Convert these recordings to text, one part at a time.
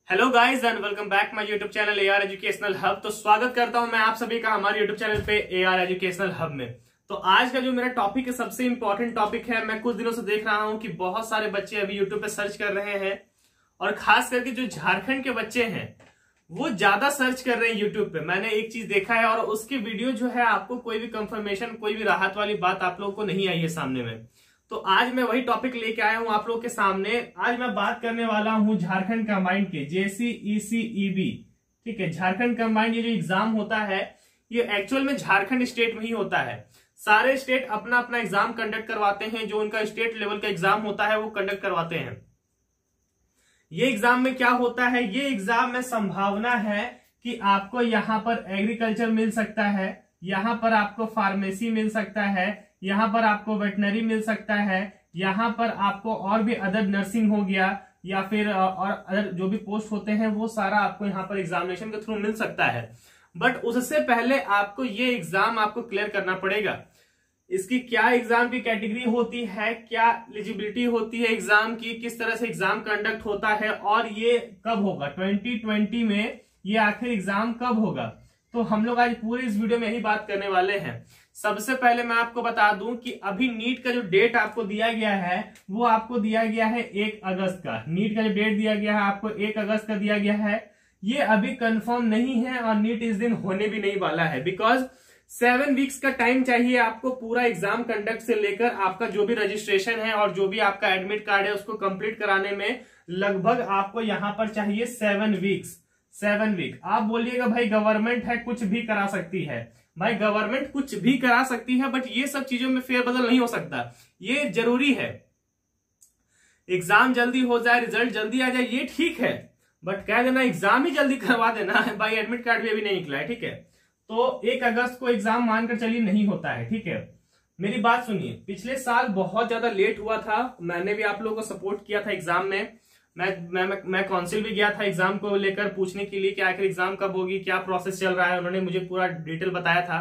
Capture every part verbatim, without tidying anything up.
Hello guys and welcome back my YouTube channel A R educational hub. तो स्वागत करता हूं मैं आप सभी का हमारे यूट्यूब चैनल पे ए आर एजुकेशनल हब में। तो आज का जो मेरा टॉपिक है सबसे इंपॉर्टेंट टॉपिक है। मैं कुछ दिनों से देख रहा हूं कि बहुत सारे बच्चे अभी यूट्यूब पे सर्च कर रहे हैं और खास करके जो झारखंड के बच्चे हैं वो ज्यादा सर्च कर रहे हैं यूट्यूब पे। मैंने एक चीज देखा है और उसकी वीडियो जो है आपको कोई भी कंफर्मेशन कोई भी राहत वाली बात आप लोगों को नहीं आई है सामने में। तो आज मैं वही टॉपिक लेके आया हूं आप लोगों के सामने। आज मैं बात करने वाला हूं झारखंड कंबाइंड के जेसी ईसी ईबी। ठीक है, झारखंड कंबाइंड ये जो एग्जाम होता है ये एक्चुअल में झारखंड स्टेट में ही होता है। सारे स्टेट अपना अपना एग्जाम कंडक्ट करवाते हैं, जो उनका स्टेट लेवल का एग्जाम होता है वो कंडक्ट करवाते हैं। ये एग्जाम में क्या होता है, ये एग्जाम में संभावना है कि आपको यहाँ पर एग्रीकल्चर मिल सकता है, यहाँ पर आपको फार्मेसी मिल सकता है, यहाँ पर आपको वेटनरी मिल सकता है, यहाँ पर आपको और भी अदर नर्सिंग हो गया या फिर और अदर जो भी पोस्ट होते हैं वो सारा आपको यहाँ पर एग्जामिनेशन के थ्रू मिल सकता है। बट उससे पहले आपको ये एग्जाम आपको क्लियर करना पड़ेगा। इसकी क्या एग्जाम की कैटेगरी होती है, क्या एलिजिबिलिटी होती है एग्जाम की, किस तरह से एग्जाम कंडक्ट होता है और ये कब होगा, ट्वेंटी ट्वेंटी में ये आखिर एग्जाम कब होगा। तो हम लोग आज पूरी इस वीडियो में यही बात करने वाले हैं। सबसे पहले मैं आपको बता दूं कि अभी नीट का जो डेट आपको दिया गया है वो आपको दिया गया है एक अगस्त का। नीट का जो डेट दिया गया है आपको एक अगस्त का दिया गया है। ये अभी कंफर्म नहीं है और नीट इस दिन होने भी नहीं वाला है, बिकॉज सेवन वीक्स का टाइम चाहिए आपको पूरा एग्जाम कंडक्ट से लेकर आपका जो भी रजिस्ट्रेशन है और जो भी आपका एडमिट कार्ड है उसको कंप्लीट कराने में लगभग आपको यहां पर चाहिए सेवन वीक्स। सेवन वीक आप बोलिएगा भाई गवर्नमेंट है कुछ भी करा सकती है। भाई गवर्नमेंट कुछ भी करा सकती है बट ये सब चीजों में फेरबदल नहीं हो सकता। ये जरूरी है एग्जाम जल्दी हो जाए, रिजल्ट जल्दी आ जाए, ये ठीक है, बट कह देना एग्जाम ही जल्दी करवा देना है। भाई एडमिट कार्ड भी अभी नहीं निकला है, ठीक है। तो एक अगस्त को एग्जाम मानकर चलिए नहीं होता है, ठीक है। मेरी बात सुनिए, पिछले साल बहुत ज्यादा लेट हुआ था, मैंने भी आप लोगों को सपोर्ट किया था एग्जाम में। मैं मैं मैं, मैं काउंसिल भी गया था एग्जाम को लेकर पूछने के लिए कि आखिर एग्जाम कब होगी, क्या प्रोसेस चल रहा है। उन्होंने मुझे पूरा डिटेल बताया था।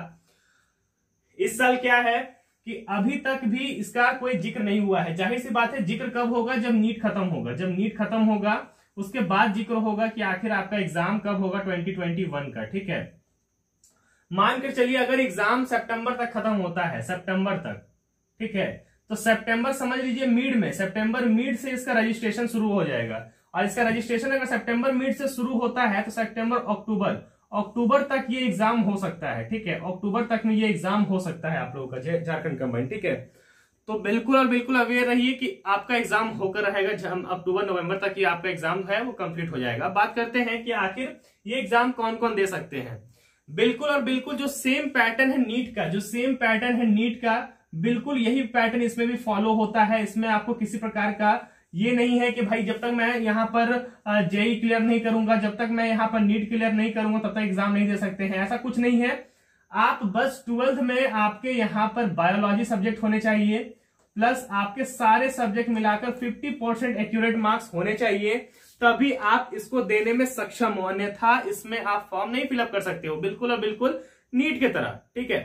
इस साल क्या है कि अभी तक भी इसका कोई जिक्र नहीं हुआ है। जाहिर सी बात है जिक्र कब होगा, जब नीट खत्म होगा। जब नीट खत्म होगा उसके बाद जिक्र होगा कि आखिर आपका एग्जाम कब होगा ट्वेंटी ट्वेंटी वन का, ठीक है। मान कर चलिए अगर एग्जाम सितंबर तक खत्म होता है, सितंबर तक, ठीक है, तो सितंबर समझ लीजिए मिड में, सितंबर मिड से इसका रजिस्ट्रेशन शुरू हो जाएगा। और इसका रजिस्ट्रेशन अगर सितंबर मिड से शुरू होता है तो सितंबर अक्टूबर अक्टूबर तक ये एग्जाम हो सकता है, ठीक है। अक्टूबर तक में ये एग्जाम हो सकता है आप लोगों का झारखंड कंबाइंड, ठीक है। तो बिल्कुल और बिल्कुल अवेयर रहिए कि आपका एग्जाम होकर रहेगा अक्टूबर नवंबर तक ये आपका एग्जाम है वो कंप्लीट हो जाएगा। बात करते हैं कि आखिर ये एग्जाम कौन कौन दे सकते हैं। बिल्कुल और बिल्कुल जो सेम पैटर्न है नीट का, जो सेम पैटर्न है नीट का, बिल्कुल यही पैटर्न इसमें भी फॉलो होता है। इसमें आपको किसी प्रकार का ये नहीं है कि भाई जब तक मैं यहाँ पर जेई क्लियर नहीं करूंगा, जब तक मैं यहाँ पर नीट क्लियर नहीं करूंगा तब तक एग्जाम नहीं दे सकते हैं, ऐसा कुछ नहीं है। आप बस ट्वेल्थ में आपके यहाँ पर बायोलॉजी सब्जेक्ट होने चाहिए प्लस आपके सारे सब्जेक्ट मिलाकर फिफ्टी परसेंट एक्यूरेट मार्क्स होने चाहिए, तभी आप इसको देने में सक्षम हो। अन्यथा इसमें आप फॉर्म नहीं फिलअप कर सकते हो, बिल्कुल और बिल्कुल नीट की तरह, ठीक है।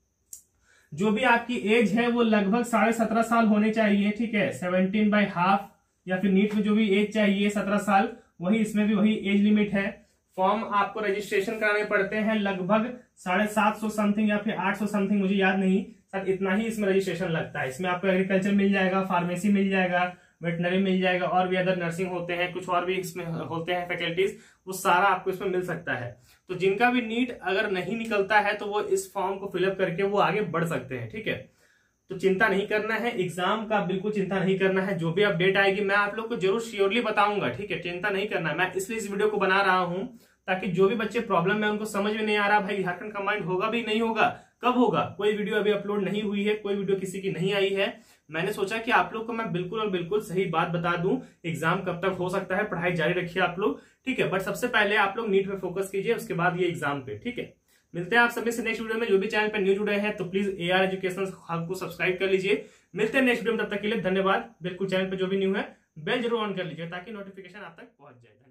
जो भी आपकी एज है वो लगभग साढ़े सत्रह साल होने चाहिए, ठीक है। सेवनटीन बाई हाफ या फिर नीट में जो भी एज चाहिए सत्रह साल, वही इसमें भी वही एज लिमिट है। फॉर्म आपको रजिस्ट्रेशन कराने पड़ते हैं लगभग साढ़े सात सौ समथिंग या फिर आठ सौ समथिंग, मुझे याद नहीं, सर इतना ही इसमें रजिस्ट्रेशन लगता है। इसमें आपको एग्रीकल्चर मिल जाएगा, फार्मेसी मिल जाएगा, वेटनरी मिल जाएगा और भी अदर नर्सिंग होते हैं, कुछ और भी इसमें होते हैं फैकल्टीज, वो सारा आपको इसमें मिल सकता है। तो जिनका भी नीट अगर नहीं निकलता है तो वो इस फॉर्म को फिलअप करके वो आगे बढ़ सकते हैं, ठीक है। तो चिंता नहीं करना है, एग्जाम का बिल्कुल चिंता नहीं करना है। जो भी अपडेट आएगी मैं आप लोग को जरूर श्योरली बताऊंगा, ठीक है। चिंता नहीं करना है, मैं इसलिए इस वीडियो को बना रहा हूं ताकि जो भी बच्चे प्रॉब्लम है उनको समझ में नहीं आ रहा भाई झारखंड कंबाइंड होगा भी नहीं होगा, कब होगा। कोई वीडियो अभी अपलोड नहीं हुई है, कोई वीडियो किसी की नहीं आई है। मैंने सोचा कि आप लोग को मैं बिल्कुल और बिल्कुल सही बात बता दूं, एग्जाम कब तक हो सकता है, पढ़ाई जारी रखिए आप लोग, ठीक है। बट सबसे पहले आप लोग नीट पे फोकस कीजिए, उसके बाद ये एग्जाम पे, ठीक है। मिलते हैं आप सभी से नेक्स्ट वीडियो में। जो भी चैनल पर न्यू जुड़े हैं तो please A R education hub को सब्सक्राइब कर लीजिए। मिलते हैं नेक्स्ट वीडियो में, तब तक के लिए धन्यवाद। बिल्कुल चैनल पर जो भी न्यू है बेल जरूर ऑन कर लीजिए ताकि नोटिफिकेशन आप तक पहुंच जाए।